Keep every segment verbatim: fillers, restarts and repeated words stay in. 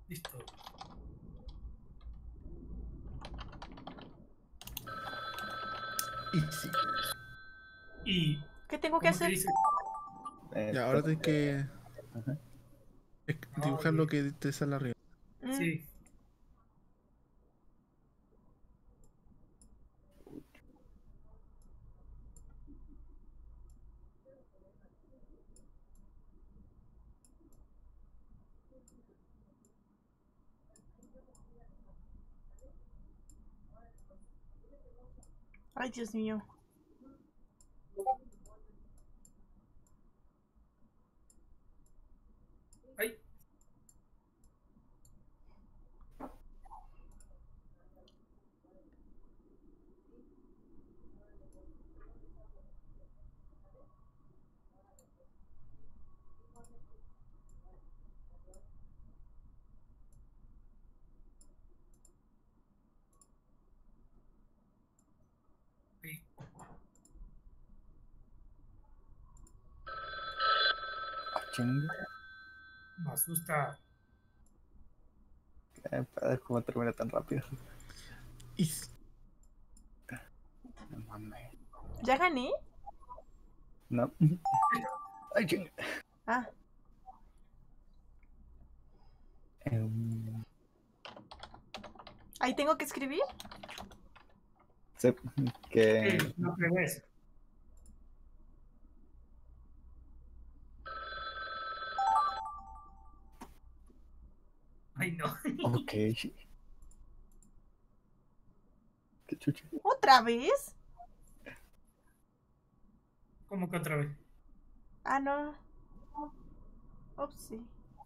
Listo. Y sí. Y ¿Qué tengo que ¿cómo te hacer? dice? Eh, Y ahora tienes que Ajá. es- Ah, dibujar lo ok. que te sale arriba. Mm, Sí. Ay, Dios mío. Ay, ay. Ah, chinga. Me asusta. Qué pedo, ¿cómo termina tan rápido? Y s- No mames. ¿Ya gané? No. Ay, chinga. Ah, Em, ahí tengo que escribir. sé que. Sí, no revés. Ay, no. Ok. Qué chucha. ¿Otra vez? ¿Cómo que otra vez? Ah, no. Ups, sí.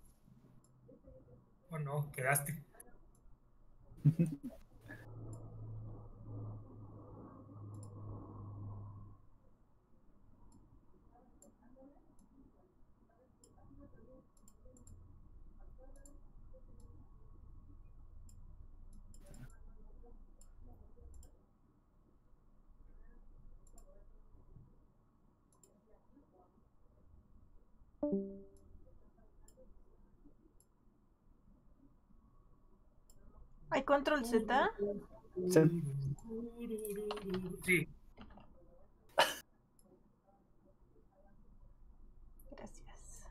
Oh, no, quedaste. ¿Hay control Z? Sí. Sí. Gracias.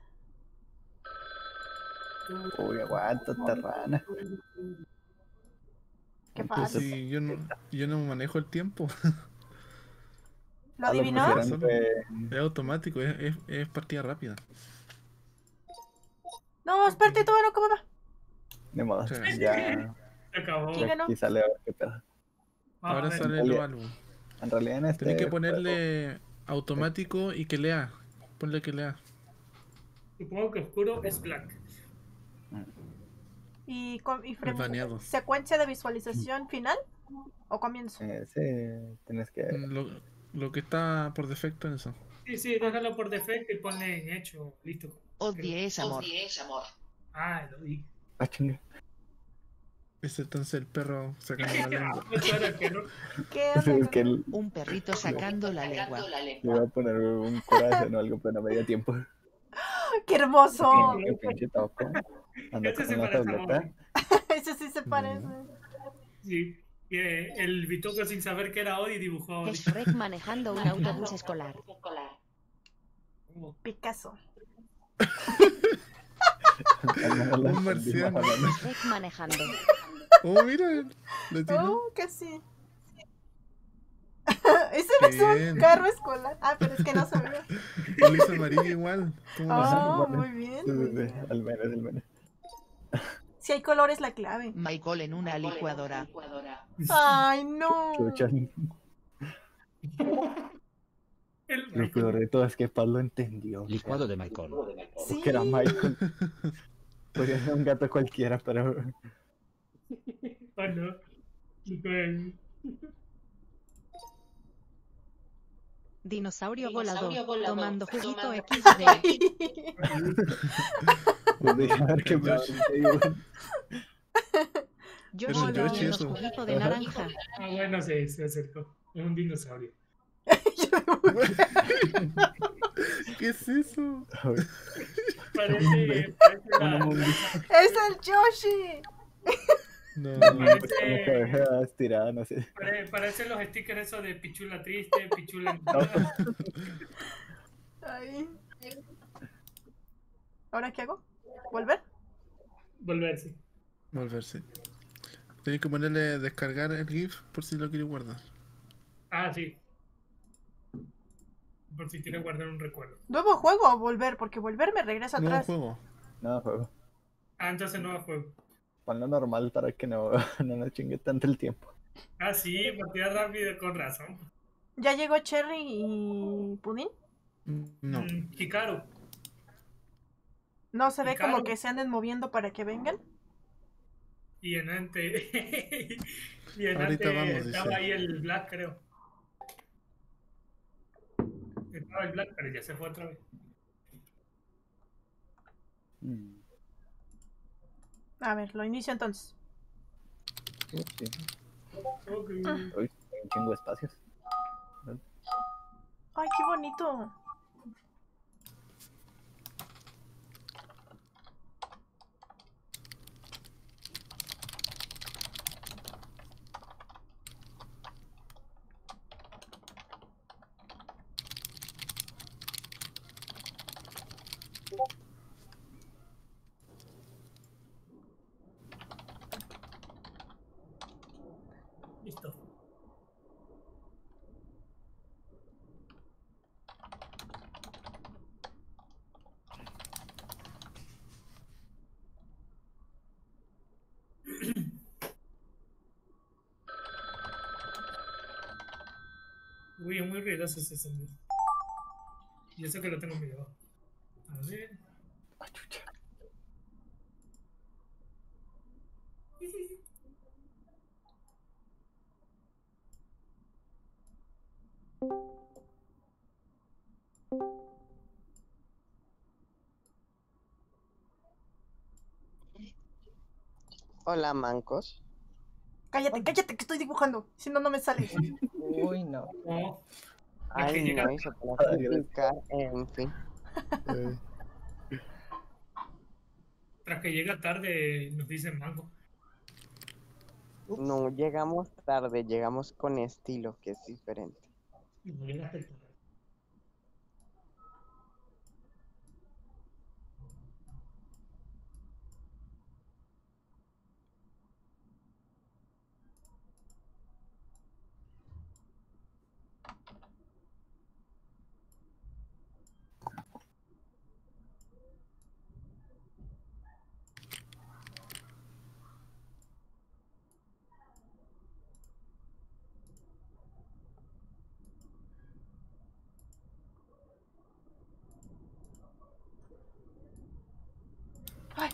Uy, aguanta, rana. Qué Entonces, fácil. sí, yo no, yo no manejo el tiempo. ¿Lo a lo adivinó? pusieron Solo que. es automático, es, es, es partida rápida. No, espérate, todavía no acababa. Ni modo. Muchas gracias. Ya. Se acabó. ¿Quién Ya ganó? aquí sale a ver qué pedo. Ah, a Ahora ver, sale realidad- los álbumes. En realidad en este. Tenés que juego- ponerle automático y que lea. Ponle que lea. supongo que oscuro es black. ¿Y, con- y Es frame- baneado. secuencia de visualización final? ¿O comienzo? Eh, sí, tienes que. Lo, lo que está por defecto en eso. Sí, sí, déjalo por defecto y ponle en hecho. Listo. Odie es amor. Ah, lo di. Ah, chinga. Es entonces el perro sacando la lengua. Pues ahora que no. ¿Qué Sí, onda? es que le Un perrito sacando la lengua. iba a poner un corazón o algo, pero no me dio tiempo. ¡Qué hermoso! Qué pinche toco. Anda Este se con la parece a tableta. Bobby. Eso sí se parece. Sí. Y, eh, el Bitoco sin saber que era Odi dibujó a Odi. Es Shrek manejando un autobús escolar. Oh, Picasso. Un marciano. Shrek manejando. Oh, mira, le tiró. Oh, casi. Ese no es un Bien. carro escolar. Ah, pero es que no se ve. Él hizo amarillo igual. ¿Cómo lo hace? Oh, vale. muy bien. Sí, muy sí, bien. sí, al menos, al menos. Si hay color es la clave. Michael en una licuadora. Ay, no. Chucha. el Lo peor de todo es que Paz lo entendió. Licuado de Michael. Sí. Porque era Michael. Podría ser un gato cualquiera, pero. Oh, no. Bueno, Dinosaurio volador. Tomando juguito equis de. Pues deja ver qué me Yoshi. Yoshi Pero Yoshi comiendo eso. juguito de naranja. ah, bueno, se, se acercó. Es un dinosaurio. ¿Qué es eso? Parece, parece Una la- mundi ¡Es el Yoshi! No. con la parece, cabeza estirada, no sé. pare- parecen los stickers esos de pichula triste, pichula No, Ay. ¿Ahora qué hago? ¿Volver? volverse. Volverse. Tienes que ponerle descargar el GIF por si lo quieres guardar. Ah, sí. Por si quieres guardar un recuerdo. ¿Nuevo juego o volver? Porque volver me regresa Nuevo atrás. juego. no, juego. Ah, entonces no juego. Ponlo normal para que no, no nos chingue tanto el tiempo. Ah, sí, partida rápida, con razón. ¿Ya llegó Cherry y Pudín? No. Mm, Hikaru. No se ve como Hikaru. que se anden moviendo para que vengan. Y en antes. y en Ahorita antes vamos, estaba dice. ahí el Black, creo. Estaba el Black, pero ya se fue otra vez. Mm, A ver, lo inicio entonces. sí, sí. Ok. Ah. Uy, hay un chingo de espacios. ¡Ay, qué bonito! Listo. Uy, es muy ruidoso ese sonido. Y eso que lo tengo muy abajo. A ver. Ah, chucha. Hola, mancos. Cállate, cállate que estoy dibujando. Si no, no me sale. Uy, no. No. Ay, que llega- no, y se pone a Ay, gracias. criticar, en fin. Eh, Tras que llega tarde, nos dicen mango. No llegamos tarde, llegamos con estilo, que es diferente. No llegaste tarde. Ay.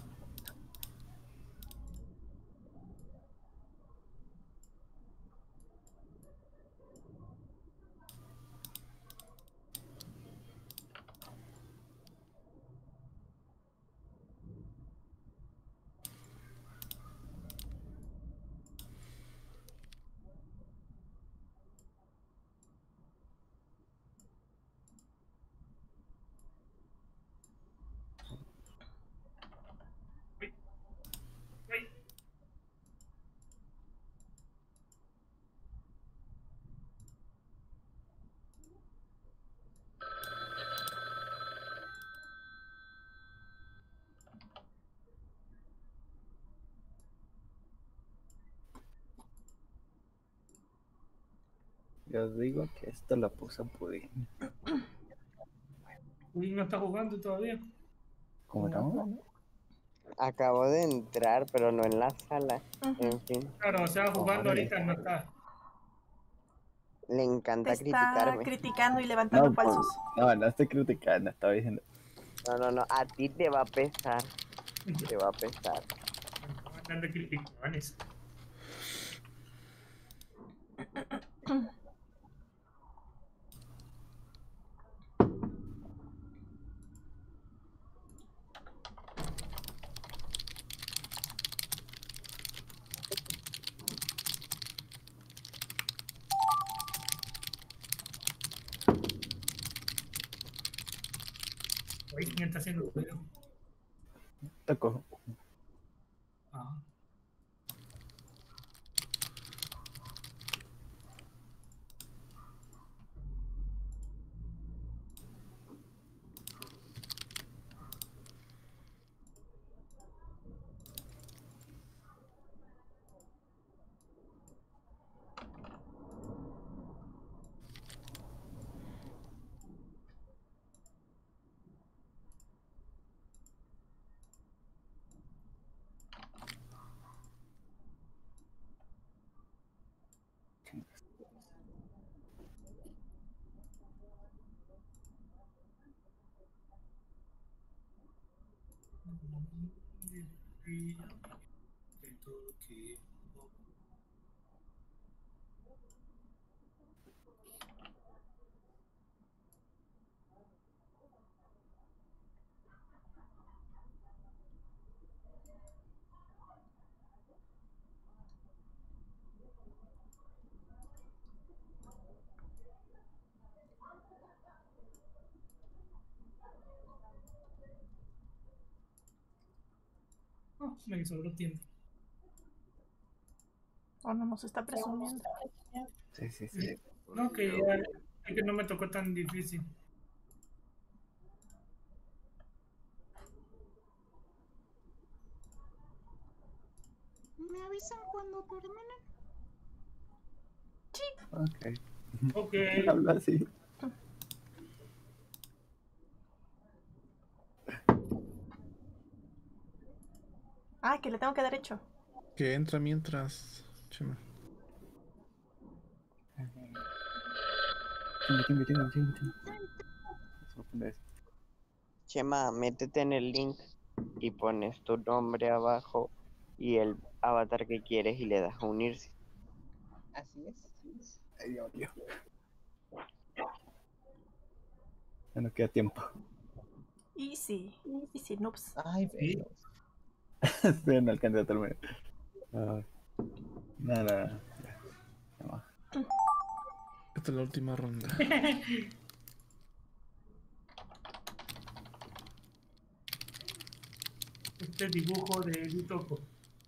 Ay, Yo os digo que esto lo puso Pudín. uy, no está jugando todavía. ¿Cómo no? Acabo de entrar, pero no en la sala. Ujú. En fin, Claro, o sea, jugando Órale. ahorita no está. le Te encanta está criticarme. criticando y levantando No, pues, falsos. no, no estoy criticando, estaba diciendo. No, no, no, a ti te va a pesar. Te va a pesar. Andan de criticones. Oye, ¿quién está haciendo ruido? Tocó. Ah. Oh, me sobró tiempo. O no nos está presumiendo. Sí, sí, sí. No, que ya, es que no me tocó tan difícil. ¿Me avisan cuando terminen? Ok. Ok. Habla así. Ah, que le tengo que dar hecho. Que entra mientras. Chema. Timmy, Timmy, Timmy, Timmy, Timmy. Chema, métete en el link y pones tu nombre abajo y el avatar que quieres y le das a unirse. Así es. Ay, Dios mío. Ya no queda tiempo. Easy. Easy, noobs. Ay, Sí. pero. Sí, no alcancé a terminar. Ah, nada, nada. No. Esta es la última ronda. Este dibujo de Bitoco.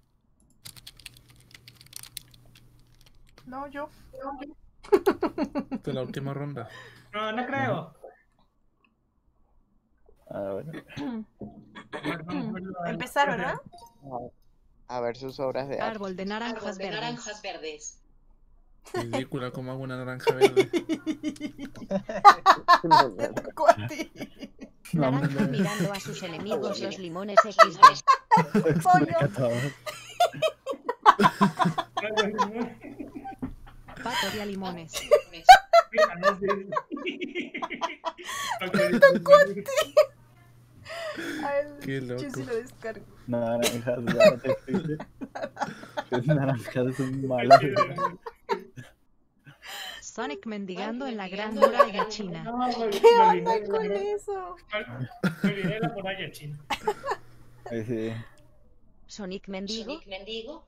No, yo. Esta es la última ronda. No, no creo. Ah, bueno. Empezar, ¿verdad? A ver sus obras de arte. Árbol de naranjas Árbol de verdes. naranjas verdes. Ridícula, como hago una naranja verde. Te tocó a ti. Naranja mirando a sus enemigos los limones equis de. Pollo. Pato de a limones. Me tocó a ti. A él, Qué loco. yo sí lo descargo. Naranjas verdes. Las naranjas son malas. Sonic mendigando en la gran muralla china. ¿Qué onda con eso? Me olvidé de la muralla china. Ay, sí. Sonic mendigo. Sonic mendigo.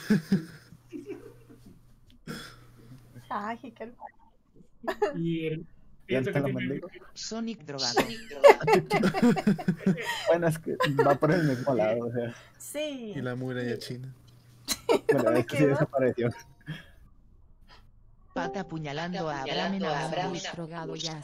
Ay, qué caro. Y el. ¿Y pienso que lo tiene- mendigo? Sonic drogado. Sonic drogado. Bueno, es que va por el mismo lado, o sea. Sí. Y la muralla china. Bueno, ¿Dónde es que sí quedó? desapareció. Pata apuñalando a Abraham en Apuñalando a Abraham Ambush en drogado ya.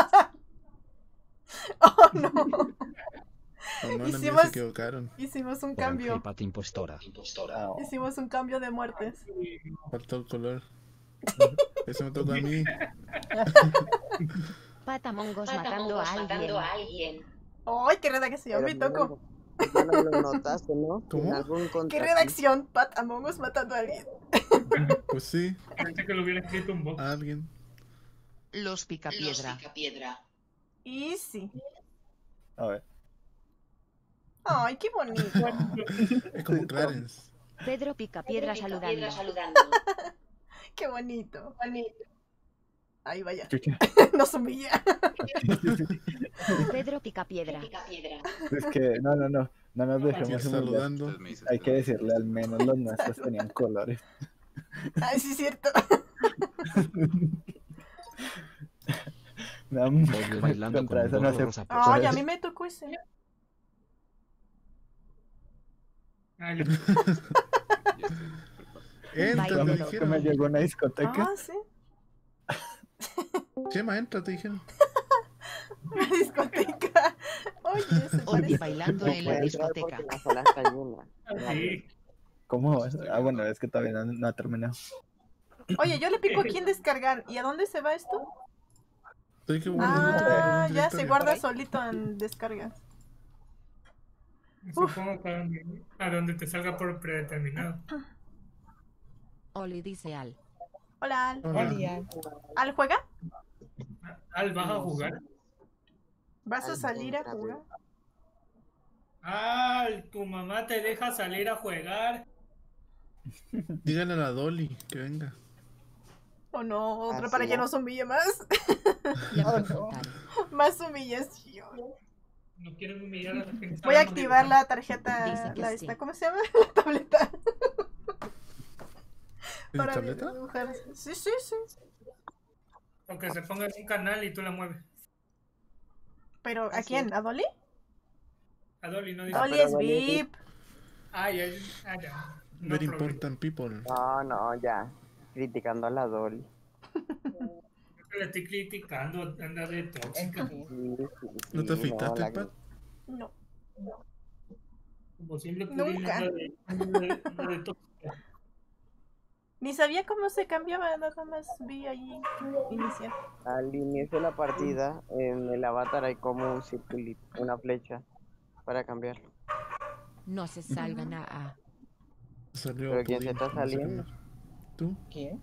Oh, no. Hermana mía, Hicimos- se equivocaron. Hicimos un Por cambio. Ángel Pata Impostora. Impostora. Ah, Hicimos un cambio de muertes. Faltó el color. Eso me tocó a mí. Patamongos Patamongos matando a matando alguien. a alguien. ¡Ay, qué redacción! Me Pero tocó. no lo- no lo notaste, ¿no? ¿Cómo? En algún ¿Qué contrato. redacción? Pat Among Us matando a alguien. Pues sí, Pensé que lo hubiera escrito un box. a alguien. Los Los picapiedra. picapiedra. Easy. a ver. Ay, qué bonito. Es como Clarence. Pedro Picapiedra saludando. Piedra saludando. Qué bonito. Ahí vaya. Chucha. Nos humilla. Pedro Picapiedra. Picapiedra. Es que, no, no, no. No nos Aquí dejemos humillar. saludando. Hay que decirle, al menos los nuestros tenían colores. Ay, sí, es cierto. No, Bailando con contra eso no gorro se rosa. Ay, a mí me tocó ese. Ah, ya. Entra, te Bailalo. Que me dijeron. llegó a una discoteca. Ah, sí. Chema, entra, te dijeron. Una discoteca. Oye, se Olvi parece. bailando No en la puede entrar discoteca. porque la sala está llena. Ah, sí. ¿Cómo? Ah, bueno, es que todavía no, no ha terminado. Oye, yo le pico aquí en descargar. ¿Y a dónde se va esto? Estoy que guardando esto Ah, en ya se directorio. guarda solito en descargas. Supongo que a donde, a donde te salga por predeterminado. Oli dice Al. Hola, Al. Hola. Olía. ¿Al juega? Al, ¿vas a jugar? ¿Vas a Al salir a entra, jugar? Al, tu mamá te deja salir a jugar. Dígale a la Dolly que venga. ¿O no? Otra Así para que es. nos humille más. Le Oh, no. preguntaron. Más humillación. No quieren humillar a la gente. Voy a Sabemos activar dibujar. la tarjeta. Dice que La sí. esta, ¿cómo se llama? La tableta. ¿Tienes Para tableta? dibujar. Sí, sí, sí. O que se ponga en un canal y tú la mueves. ¿Pero a Así quién? es. ¿A Dolly? A Dolly no dice. Dolly pero es Dolly es V I P. Ah, ya, ah, ya. No Very problem. important people. No, no, ya. Criticando a la Dolly. Yo le estoy criticando, anda de En tóxica. fin. Sí, sí, ¿No te sí, afeitaste, la- Pat? No. Como siempre, Nunca. Pudín anda de, anda de, anda de tóxica. Ni sabía cómo se cambiaba, nada más vi ahí iniciar. Al inicio de la partida, en el avatar hay como un circulito, una flecha para cambiarlo. No se salgan a A. Salió ¿Pero quién se Pudín, está no sé saliendo? cambiar. ¿Tú? ¿Quién?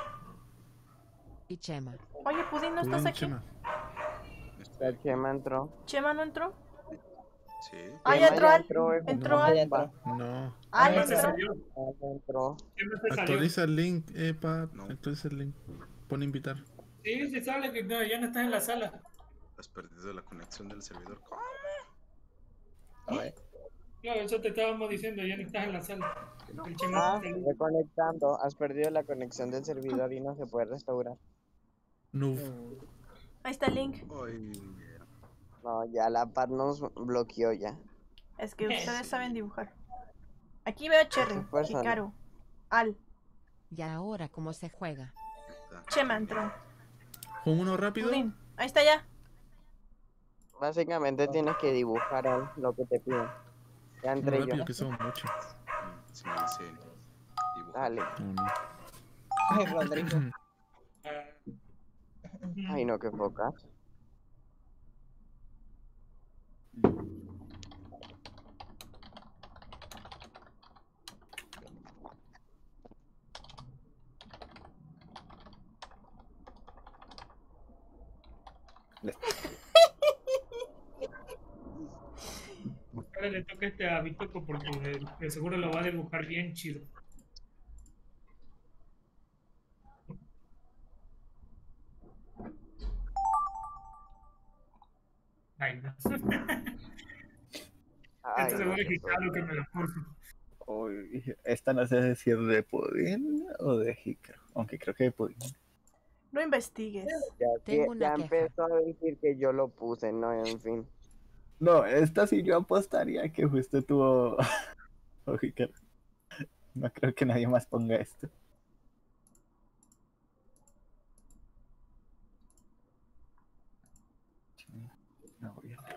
Y Chema. Oye, Pudín, ¿no estás Pudín, aquí? Chema. La Chema entró. ¿Chema no entró? Sí. Ah, Chema ya entró Al. entró, eh, Entró No. Ah, ya Al. entró. No. Al Chema se entró. salió. Ah, ya entró. Chema se salió. Actualiza el link, eh, Pat. No. Actualiza el link. Pon invitar. Sí, se sale que no, ya no estás en la sala. Has perdido la conexión del servidor. ¿Cómo? A ver. Claro, eso te estábamos diciendo, ya no estás en la sala. El Chema Ah, se salió. reconectando. Has perdido la conexión del servidor y no se puede restaurar. No. Mm, Ahí está el link. Ay, No, ya la Pat nos bloqueó ya. Es que ustedes saben dibujar. Aquí veo a Cherry, Esa persona. Hikaru, Al, ¿Y ahora cómo se juega? Chema entró. ¿Con uno rápido? Pudín, ahí está ya. Básicamente tienes que dibujar Al, lo que te piden. Ya Uno entré yo. rápido, que somos muchos. se me dice dibujo. Dale. No, no. Ay, Rodrigo. Ah, Ay, no, qué pocas. ahora le toca este a Víctor porque de, de seguro lo va a dibujar bien chido. Ay, no. Ay, Este no, seguro es qué Hikaru que me lo puso. Uy, esta no sé si es de Pudín o de Hikaru. Aunque creo que de Pudín. No investigues. Ya, Tengo ya- una ya queja. empezó a decir que yo lo puse, no, en fin. No, esta sí yo apostaría que justo tuvo o Hikaru. No creo que nadie más ponga esto. No voy a...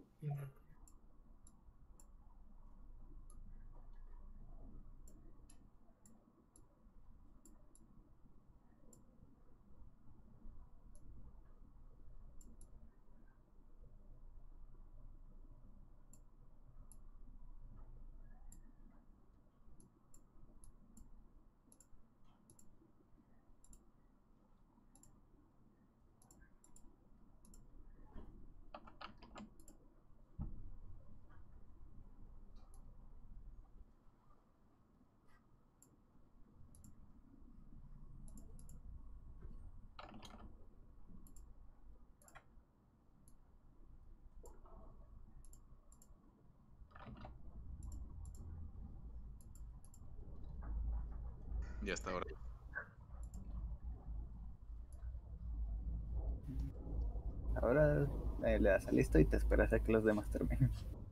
Ya está ahora. Ahora eh, le das a listo y te esperas a que los demás terminen.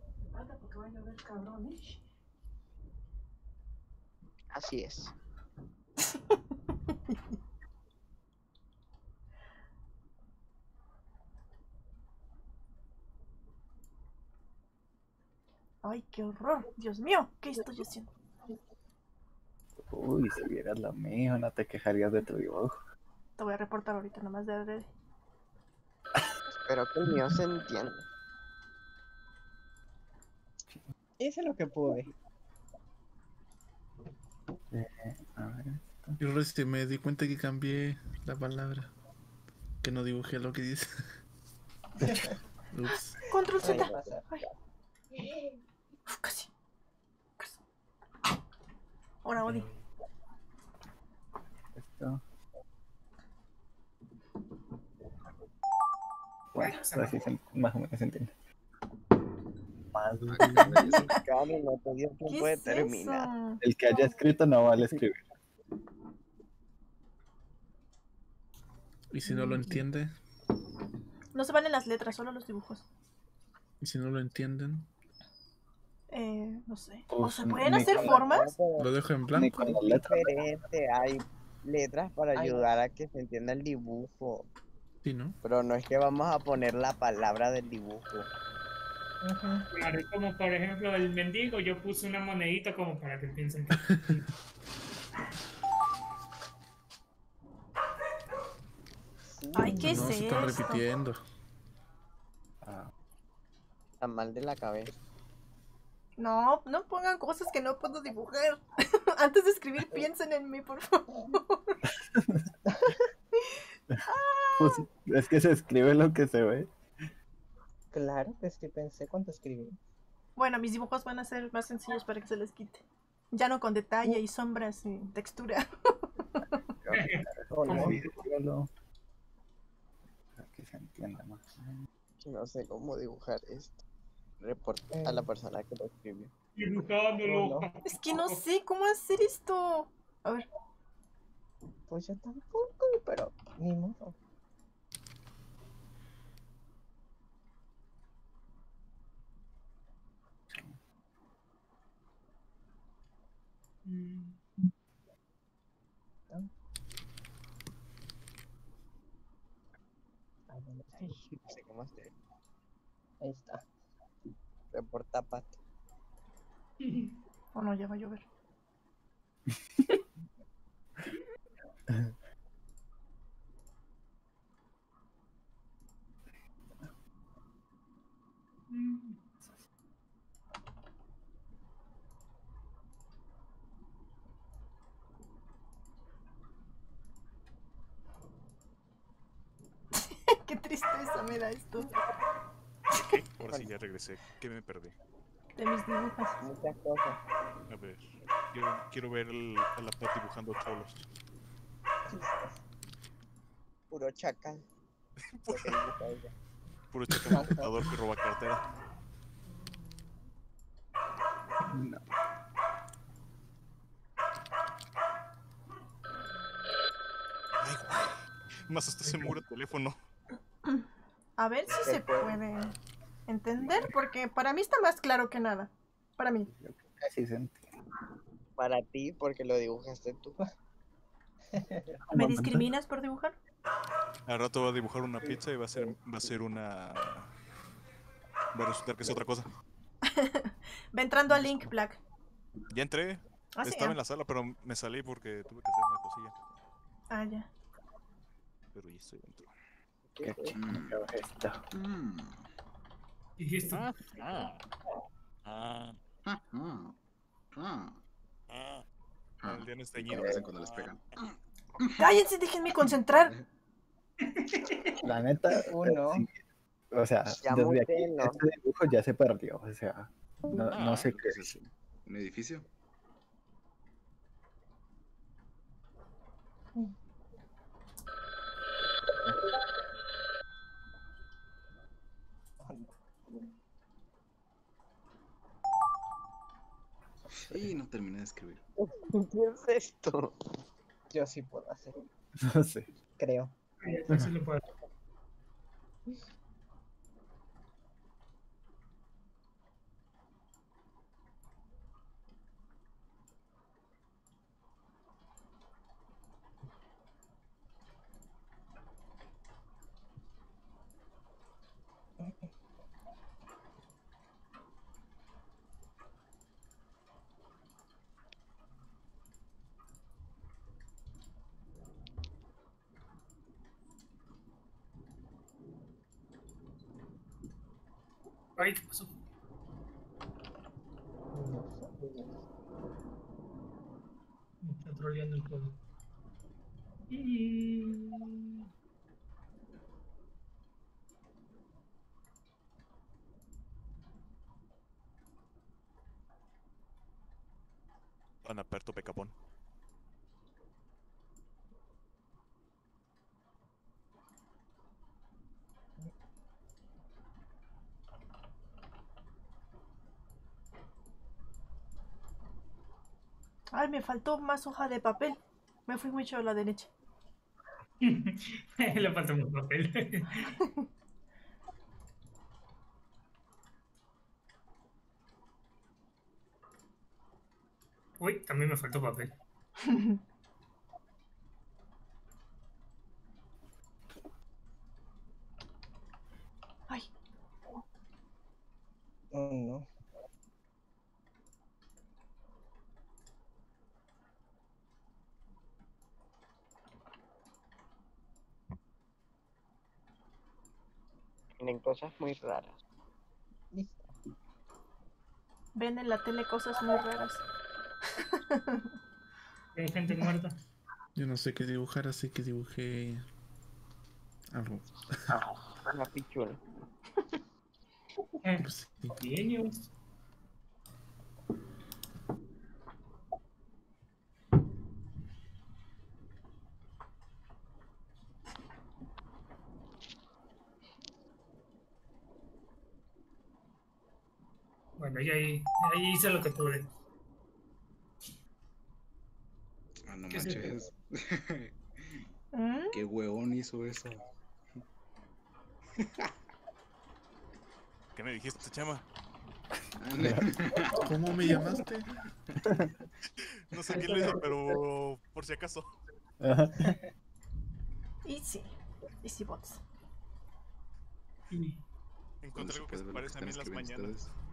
Así es. Ay, qué horror. Dios mío, ¿qué estoy haciendo? Uy, si vieras lo mío, no te quejarías de tu dibujo. Te voy a reportar ahorita nomás de adrede. Espero que el mío se entienda. Hice lo que pude. Eh, a ver. Yo recién me di cuenta que cambié la palabra. Que no dibujé lo que dice. Ups. Control Suele Z. pasar. Ay. Uf, casi. Casi. Ahora, Odi. Esto. Bueno, ahora sí se- más o menos se entiende. Más Cami, no te dio ¿Qué tiempo de es terminar. eso? el que haya escrito no vale escribir. Y si no lo entiende, No se valen las letras, solo los dibujos. y si no lo entienden, Eh, no sé. ¿O Pues, se pueden ni hacer con- formas? lo dejo en Ni blanco. con las Es letras. diferente, hay letras para Ay. ayudar a que se entienda el dibujo. Sí, ¿no? Pero no es que vamos a poner la palabra del dibujo. Ujú. Claro, es como por ejemplo el mendigo, yo puse una monedita como para que piensen que... Ay, ¿qué no, es se están esto? repitiendo. Ah, Está mal de la cabeza. No, no pongan cosas que no puedo dibujar. Antes de escribir, piensen en mí, por favor. pues es que se escribe lo que se ve. Claro que sí pensé cuando escribí. Bueno, mis dibujos van a ser más sencillos para que se les quite. Ya no con detalle y sombras y textura. Hola. Así, escríbelo. Para que se entienda más. No sé cómo dibujar esto. Reporta a la persona que lo escribió. Dibujándolo. Hola. Es que no sé cómo hacer esto. A ver, Pues yo tampoco, pero ni modo. Mm. Ay, ¿dónde está? Ay, no sé cómo hacer. Ahí está. Reporta a Pat. o no, ya va a llover. Mm. Qué tristeza me da esto ¿Qué? Ahora sí ya regresé. ¿Qué me perdí? de mis dibujos. Muchas cosas. A ver. Quiero, quiero ver el- a la Pat dibujando cholos. Puro chacal. Lo que dibuja ella. Puro chacal que roba cartera. No. Ay, güey. Más hasta se muere el teléfono. A ver si se puede entender, porque para mí está más claro que nada. Para mí. Así se entiende. Para ti, porque lo dibujaste tú. ¿Me discriminas por dibujar? Al rato va a dibujar una pizza y va a ser, va a ser una. Va a resultar que es otra cosa. Va entrando a Link Black. Ya entré. Ah, sí, Estaba ah. en la sala, pero me salí porque tuve que hacer una cosilla. Ah, ya. Pero ya estoy dentro. Qué chido esto. Mm. ¿Y esto? Ah, ah, ah, Ah, ah, ah. ah. Ah, El día no está ¿y teñido. cómo hacen cuando les pegan? Cállense, déjenme concentrar. La neta, Uno. sí, o sea, Ya muy desde aquí pelo. este dibujo ya se perdió. O sea, no, no Ah, sé ¿lo qué que es eso? ¿Un edificio? Y no terminé de escribir. ¿Qué es esto? Yo sí puedo hacer. No sé. Creo. Eso sí lo puedo hacer. Ay, ¿qué pasó? Me está troleando el juego. Y... Tan aperto pecapón. Ay, me faltó más hoja de papel. Me fui mucho a la derecha. Le falta más papel. Uy, también me faltó papel. Ay, Oh, no. Tienen cosas muy raras. Listo. ven en la tele cosas muy raras. Hay gente muerta. Yo no sé qué dibujar, así que dibujé algo. Una pichula. Eh, Pues sí. Genios. Bueno, y ahí, ahí hice lo que pude. Ah, no ¿Qué es eso? manches. ¿Mm? Qué huevón hizo eso. ¿Qué me dijiste, Chema? ¿Cómo me llamaste? No sé quién lo hizo, pero por si acaso. Ajá. Easy. Easy bots. Y ¿Cuándo Encontré se algo que puede se ver lo que parece a mí en están las escribiendo mañanas. ustedes?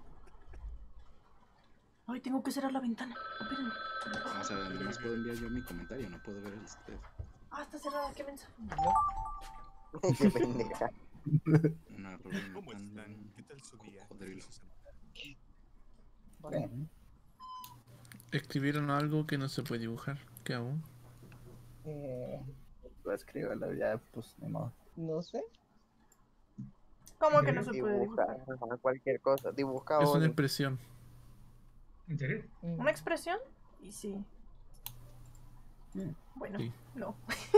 Ay, tengo que cerrar la ventana. Espérenme. Ah, o sea, nomás puedo enviar yo mi comentario, no puedo ver el de ustedes. Ah, está cerrada. ¿Qué mensaje? Qué pendeja. Una Rubén ¿Cómo matando están? ¿Qué tal su día? cocodrilo. Bueno, Escribieron algo que no se puede dibujar. ¿Qué hago? Eh, pues escríbelo ya, pues ni modo. no sé. ¿Cómo que no se puede Dibuja dibujar? ajá, cualquier cosa. Dibuja Es una Ori. expresión. ¿en serio? Mm, ¿Una expresión? Y sí. Mm. Bueno, Sí. no.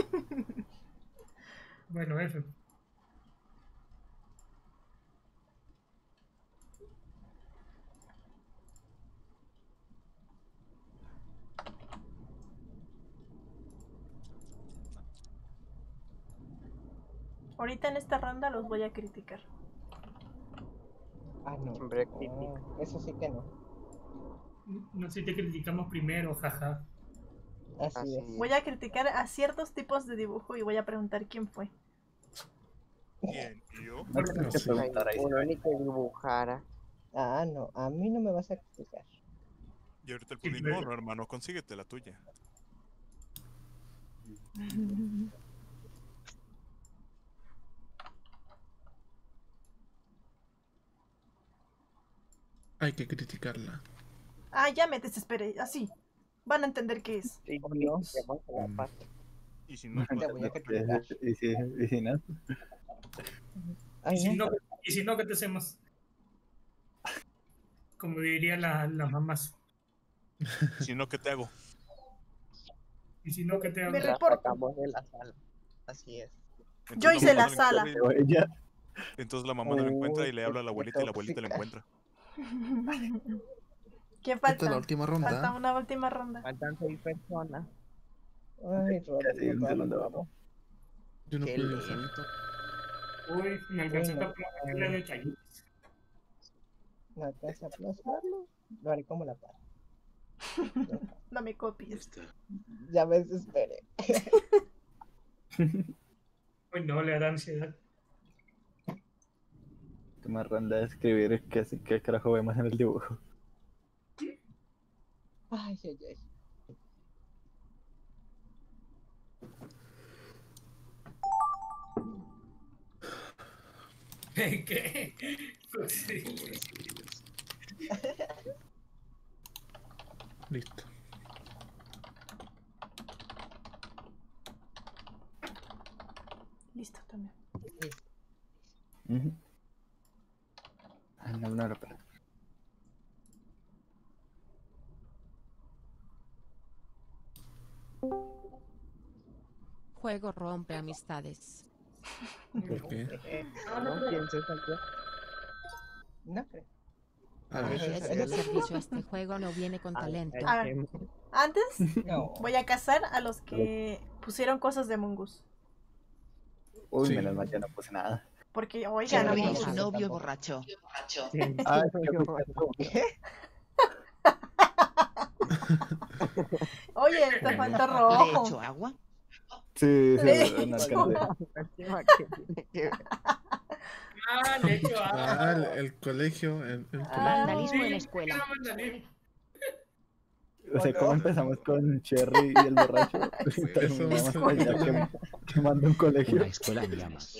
Bueno, F. Ahorita en esta ronda los voy a criticar. Ah, no. Siempre No, crítico. eso sí que no. No sé si te criticamos primero, jaja. Así, Así es. Voy a criticar a ciertos tipos de dibujo y voy a preguntar quién fue. ¿Quién? ¿Yo? No tienes que sí. Ay, preguntar ahí. uno ni que dibujara. Ah, no. A mí no me vas a criticar. Y ahorita el Sí, pudín, claro. no, no, hermano, consíguete la tuya. Hay que criticarla. Ah, ya me desesperé. Así. Van a entender qué es. Sí, Dios. sí, vamos a la Mm. pata. Y si no, Te pues, voy a criticar. Y si, y si no, Ay, Y si no. no, y si no, ¿qué te hacemos? Como diría la, las mamás. si no, ¿qué te hago? Y si no, ¿qué te hago? Me La reporto. sacamos de la sala. Así es. Entonces Yo hice mamá la no sala. encuentra pero ella, y- Entonces la mamá no lo encuentra y le Uy, habla a la qué abuelita y la abuelita lo tóxica. encuentra. ¿Quién Esta es la falta? última Falta ronda. una última ronda. Faltan seis personas. Ay, casi Rodrigo, un vale, segundo vamos. vamos. Yo no Qué puedo dibujar. lento. Uy, me alcancé Uy, no. a poner detallitos. ¿No alcanza a plasmarlo? Lo haré como la par. No me Ya copies. está. Ya me desesperé. Uy, no, le da ansiedad. Última ronda de escribir qué, así- qué carajo vemos en el dibujo. Ay, ay, ay. ¿Qué? Sí. Listo. Listo también. Ujú. Ah, no, no, no, pero- Juego rompe amistades. ¿Por qué? No, ¿quién se salió? No creo. A El ver. servicio a este juego no viene con talento. A ver, antes No. voy a cazar a los que pusieron cosas de Among Us. Uy, Sí. menos mal que no puse nada. Porque, oigan, Cherry Among y su Us. novio borracho. Ah, ¿qué fue? ¿Qué? Oye, te falta ¿Le rojo. echo agua? Sí, sí, Le no echo alcancé. Ah, le echo agua. Ah, el, el colegio. El, el Ah, Vandalismo en Sí, la escuela. era vandalismo. O sea, ¿cómo empezamos con Cherry y el borracho? Y terminamos Eso. allá quem- quemando un colegio. Una escuela en llamas.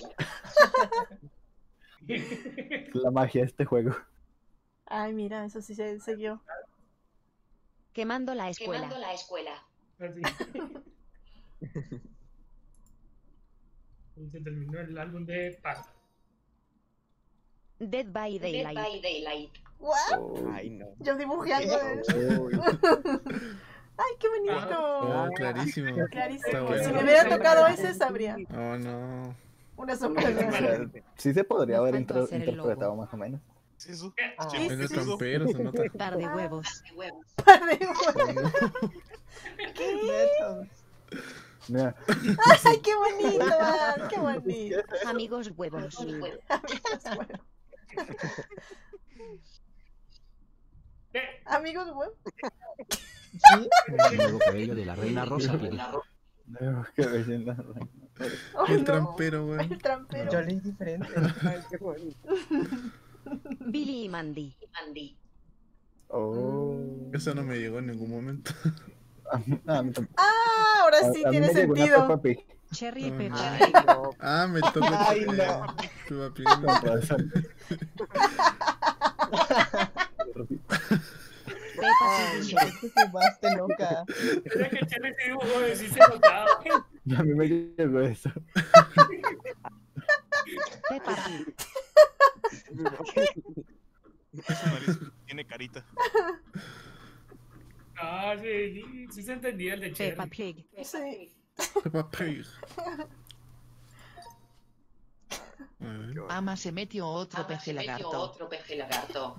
La magia de este juego. Ay, mira, eso sí se siguió. Quemando la escuela. Quemando la escuela. Así. Y se terminó el álbum de Pac. Dead by Dead Daylight. by Daylight. ¿What? Ay, no. Yo dibujando eso. Uy, Ay, qué bonito. Oh, clarísimo. Está Clarísimo. bueno. Si me hubiera tocado ese, sabría. Oh, no. Una sombra. o sea, sí se podría Me haber falta intro- hacer el interpretado logo. más o menos. ¿Sí, eso? Ah, Sí, Es de sí, sí. trampero, se nota. Par de huevos. De huevos. Mira, Ay, qué bonito, man, qué bonito. Amigos huevos. Amigos, web. sí. El nuevo cabello de la reina Rosa Piri. no, qué belleza. Oh, El no. trampero, güey. El trampero. Yo leí diferente. Ay, qué bonito. Billy y Mandy. Mandy. Oh. Eso no me llegó en ningún momento. A mí- a mí tampoco. Ah, ahora A- sí a mí tiene me llegó una sentido. Peppa Pig. Cherry y Peppa. Ay, no. Ah, me toca. Ay, eh, no. Peppa Pig. Con razón. Peppa Pig y Cherry. Esto que más te loca. Era que Cherry se dibujó, sí se notaba. Y a mí me llegó eso. Peppa Pig. Su nariz tiene carita. Ah, sí, sí se entendía el de Cherry. Peppa Pig. Sí. Peppa Pig. A ver. Ama se metió otro Ah, peje se metió lagarto. Otro peje lagarto.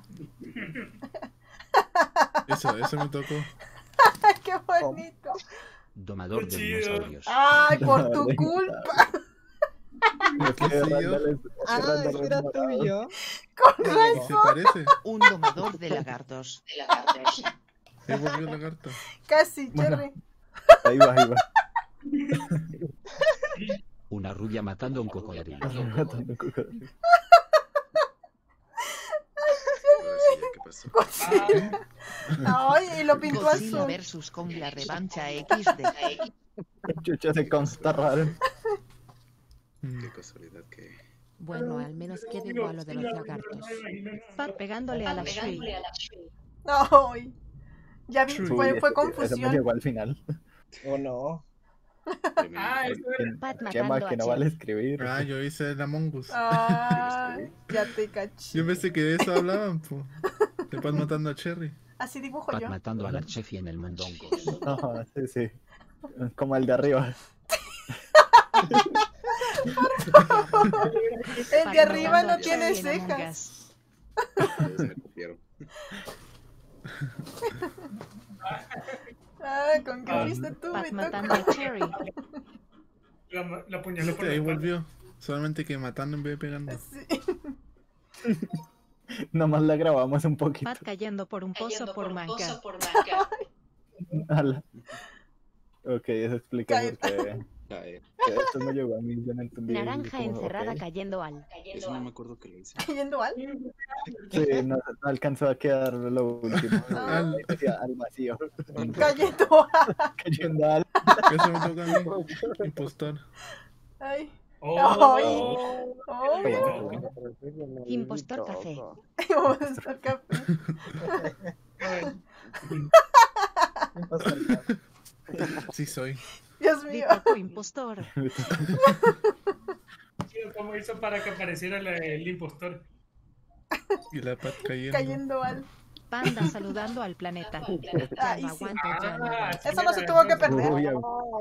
Eso, eso me tocó. Ay, qué bonito. Domador Qué de chido. dinosaurios. Ay, por tu Vale. culpa. Es que Sí, yo. Randall es- es que Ah, Randall ese es era morado. tuyo. Con ¿Y se razón. parece? Un domador de lagartos. De lagartos. Ahí volvió el lagarto. Casi, Bueno. Cherry. Ahí va, ahí va. Una rubia matando a un cocodrilo. Matando un cocodrilo. ¿Qué pasó? Ay, y lo pintó Godzilla azul. versus Kong la revancha equis de. Chucha se consta raro. Qué casualidad que... Bueno, al menos queda igual lo de los lagartos. Pat pegándole a la Pegándole Shui. a la Shui. Ay. Ya vi, True. fue, Uy, fue eso- Eso me confusión. llegó al final. Oh, no. Ah, eso era. Pat Qué mal matando que a no vale Cherry. escribir. Ah, yo hice el Among Us. Ay, ya te caché. Yo pensé que de eso hablaban, po. De Pat matando a Cherry. Así dibujo Pat yo. matando a la chefi en el mondongos. No, sí, sí. Como el de arriba. El Pat de arriba matando no a tiene Cherry en Among cejas. Us. Todos me copiaron. Ah, ¿con qué fuiste tú? Pat Me matando a tocó. Cherry. La, la apuñaló por Viste, ahí la espalda. volvió. Solamente que matando en vez de pegando. Sí. Nomás la grabamos un poquito. Pat cayendo por un pozo Cayendo por un manca. pozo por manca. Ala. Ok, eso explica Cállate. por qué. Ay, que Esto me llegó a mí, yo no entendí. Naranja como, encerrada ok. cayendo al. Cayendo eso no a- me acuerdo que lo hice. ¿Cayendo al? Sí, no, no alcanzó a quedar lo último. Ah. Al, decía, al vacío. Cayendo al. Cayendo al. Eso me toca a mí. Impostor. Ay. Oh, Ay, Impostor café. Impostor café. Sí soy. Dios Te mío. tocó impostor. ¿cómo hizo para que apareciera la- el impostor? Y la Pat cayendo. Cayendo al. Panda saludando al planeta. Ya Ay, no sí. aguanto, ya no Ah, aguanto. sí, Eso no mira, se tuvo que entonces- perder. Uy,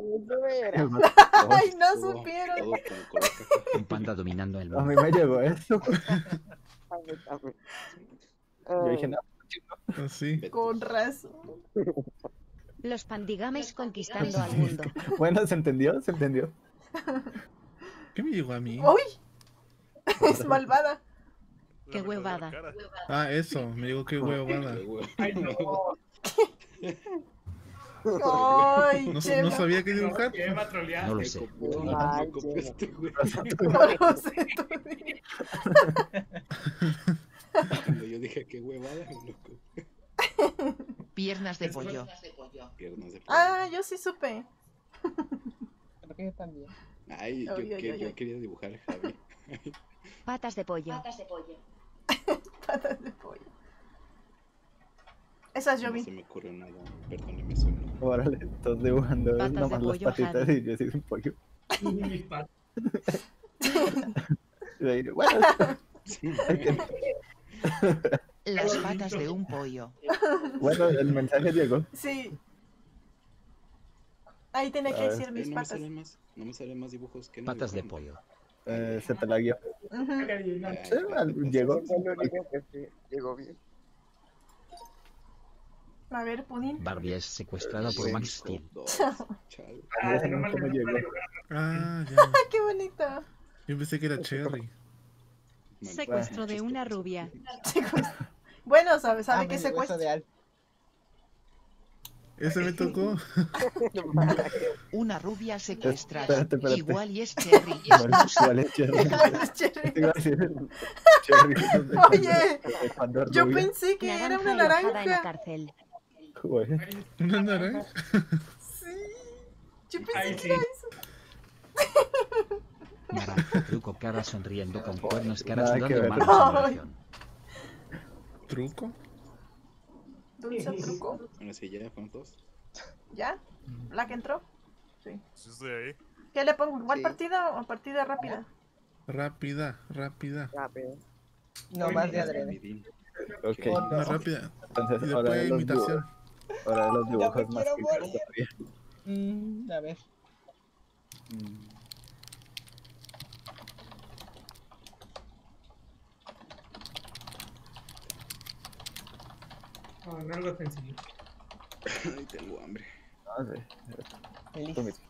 Ay, no Todo- supieron. todo con color café. Un panda dominando el a mí mundo. me llegó eso. A mí también. Yo dije, Ay, no, Así. Con razón. Los pandigames conquistando al mundo. bueno, ¿se entendió? ¿Se entendió? ¿Qué me llegó a mí? ¡Uy! Es malvada. Qué huevada. Ah, eso. Me llegó qué huevada. Ay, no. Ay, No, no Chema. sabía qué dibujar. Chema, troleaste. No lo sé. mal, Me copiaste, güey. No lo sé, tú di. Cuando yo dije qué huevada, loco. Piernas de pollo. Piernas de pollo. Ah, yo sí supe. Creo que yo también. Ay, yo, Ay, ay, que- ay, yo ay. quería dibujar a Javi. Patas de pollo. Patas de pollo. Esas yo No vi. se me ocurre nada. Perdóneme, suegro. Órale, estás dibujando Patas de nomás las pollo, patitas Javi. y yo soy un pollo. Mis patas. Y ahí, bueno, hay que- Las patas de un pollo. bueno, el mensaje llegó. Sí. Ahí tenía A que ver. decir Eh, mis no me patas. salen más, no me salen más dibujos que no Patas de dibujaron. pollo. Eh, se te la guió. Ujú. Ay, Sí, al- llegó. fue lo único que sí llegó bien. A ver, Pudín. Barbie es secuestrada por Max Steel. Dos, chale. A mí ese nunca me llegó. Ah, ya. Ah, qué bonito. Yo pensé que era Cherry. Secuestro de una rubia. Bueno, sabe, sabe Ah, que me llegó eso secuestra. de Al. Ese me tocó. Una rubia secuestrada. Espérate, espérate. Igual y es Cherry. Igual- igual es Cherry. Cherry. Te iba a decir Cherry. Oye, de cuando yo rubia. pensé que era una Naranja enojada en la naranja. cárcel. Joder. Una naranja. Sí. Yo pensé Ay, que sí. era eso. Naranja, truco, cara sonriendo con cuernos, cara Nada que sudando, ver. mano Ay. simulación. ¿Truco? Dulce truco. Ahora sí, ya fueron todos. ¿Ya? ¿La que entró? Sí. Sí, estoy ahí. ¿Qué le pongo? ¿Igual Sí. partida o partida rápida? Rápida, rápida. Rápido. No más de adrede. Rapidín. Ok, Oh, no. Una rápida. entonces Y ahora después de los imitación. dibujos, ahora de los dibujos me más quiero que morir. todavía. Mm, a ver. Mm, No, no algo sencillo. Ay, tengo hambre. no sé. Feliz. Tú mismo.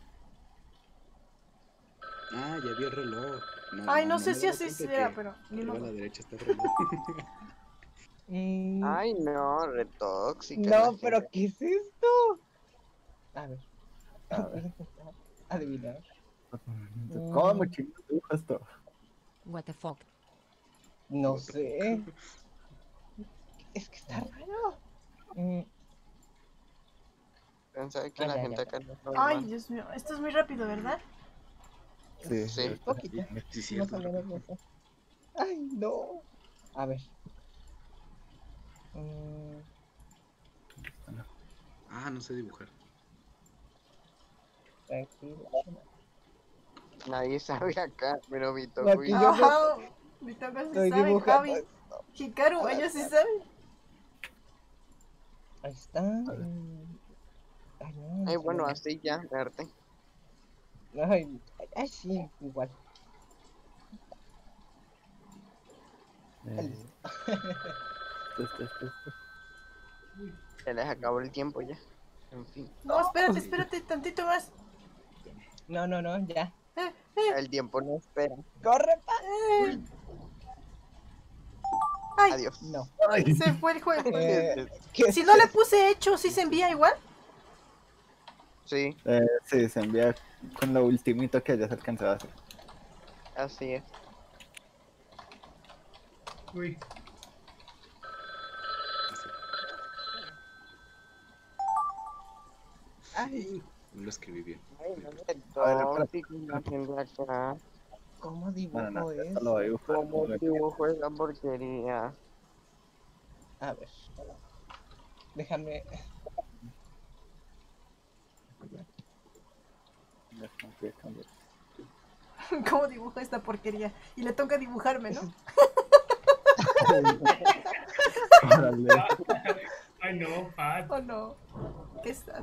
Ah, ya vi el reloj. Ay, no sé me si daba así cuenta sea, que pero ni arriba a modo. la derecha está el reloj. Mm, Ay, no, re tóxica. no, la pero gente. ¿qué es esto? A ver. A ver. Adivinar. ¿Cómo chicos dibujas esto? What the fuck. No sé. Es que está raro. Mm, Pensaba que Ah, la ya, gente ya. acá no es Ay, normal. Dios mío. Esto es muy rápido, ¿verdad? Sí, Sí. está poquito. bien. Sí, sí, Más o menos no sé. Ay, no. A ver. Mm, Ah, no sé dibujar. tranquilo. Nadie sabe acá, pero mi Aquí toco y yo- Ajá. Mi toca sí Estoy sabe, dibujando. Javi. Hikaru, ellos sí saben. Ahí está. Mm, Ay, no, no Ay, se bueno, ve. así ya, verte. Ay, ay, sí, igual. Eh, esto, esto, esto. Se les acabó el tiempo ya. En fin, No, espérate, espérate tantito más. No, no, no, ya. el tiempo no espera. ¡Corre, pa! Ay, Adiós. No. se fue el juego. Eh, ¿qué Si es no le esto? puse hecho, ¿sí se envía igual? Sí, Eh, sí, se envía con lo ultimito que hayas alcanzado a hacer. así es. Uy. Ay, no lo escribí bien. Ay, no, re A ver, espera. tóxico la gente acá. ¿Cómo dibujo Bueno, no, esto eso? lo voy a dibujar. ¿Cómo dibujo esa porquería? A ver. Déjame. Déjame cambiar. ¿Cómo dibujo esta porquería? Y le toca dibujarme, ¿no? Órale. Ay, no, Pat. ¿O no? ¿Qué está?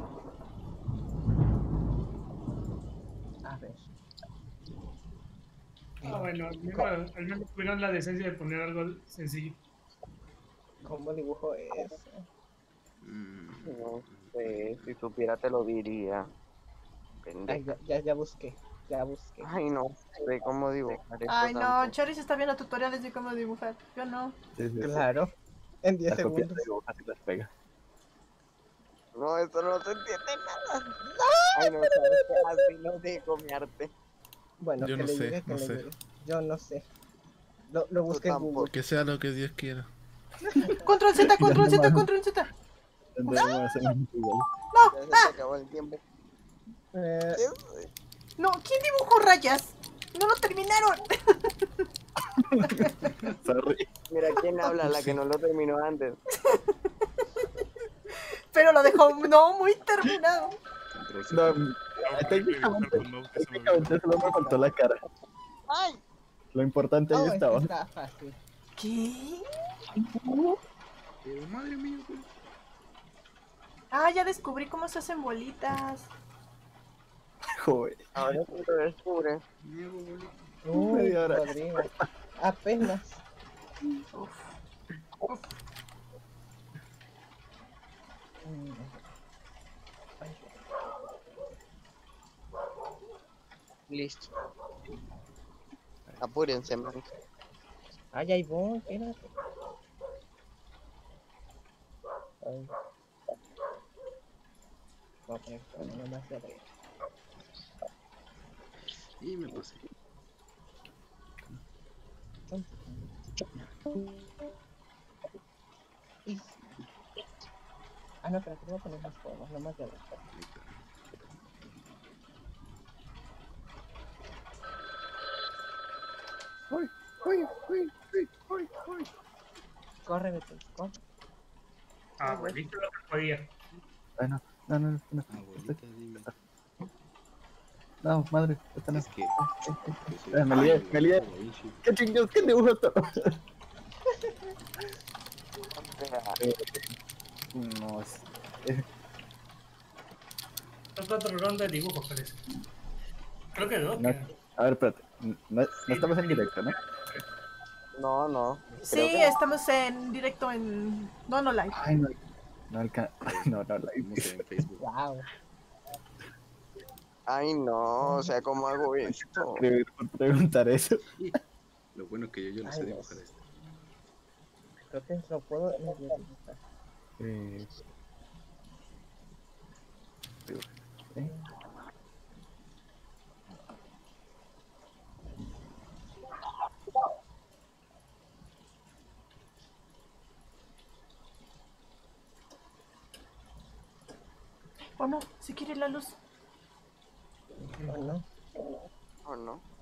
A ver. Ah, bueno, al menos, al menos tuvieron la decencia de poner algo sencillo. ¿Cómo dibujo eso? No sé, si supiera te lo diría. Pendejo. Ay, ya, ya, ya busqué. Ya busqué. Ay, no sé cómo dibujar eso Ay, no, tampoco. Charis está viendo tutoriales de cómo dibujar. Yo no. Sí, sí, sí. Claro. En diez La copia segundos. de dibujas y las pega. No, eso no se entiende nada. Ay, no, sabes que así no dejo mi arte. Bueno, Yo que no le sé, llegue, que no le sé. llegue. Yo no sé. Lo, lo busqué en Google. Que sea lo que Dios quiera. Control Z, control Z, control Z. Entonces vamos a hacer un igual. No, Ya se ah, te acabó el tiempo. Eh, no, ¿quién dibujó rayas? No lo terminaron. Sorry. Mira quién habla, la que no lo terminó antes. Pero lo dejó no muy terminado. No, técnicamente, técnicamente solo me faltó la cara. ¡Ay! Lo importante ahí oh, estaba. está fácil. ¿Qué? Pero madre mía, güey. Ah, ya descubrí cómo se hacen bolitas. Joder. Ahora sí lo descubre. Uy, Media hora. Rodrigo. Apenas. Uf. Uf. Mm. Ay, Listo. Apúrense, man. Ay, ahí voy, espérate. Ay. Voy a poner todo nomás de arriba. Y me pasé. Y- Ah, no, pero te voy a poner más formas, nomás de arriba. Uy, uy, uy, uy, uy, uy. Corre, Beto, corre. Ah, abuelito lo que podía. Ay, no, no, no, no. Abuelita, dime. No, madre, esta no. Es que. Eh, me lié, me lié. ¿Qué chingados? ¿Qué dibujo esto? Eh, no, es... eh, Son cuatro rondas de dibujo, parece. Creo que dos. no, quedan. a ver, espérate. No, no estamos en directo, ¿no? No, no. Sí, Creo que no. estamos en directo en... No, no live. Ay, no. No alcanza. No, no, la Vamos en Facebook. Wow. Ay, no, o sea, ¿cómo hago esto? escribir por preguntar eso. Lo bueno que yo, yo no sé Ay, dibujar Dios. esto. Creo que lo puedo medio dibujar. Eh... ¿eh? ¿O no? Si quiere la luz. ¿O no? ¿O no?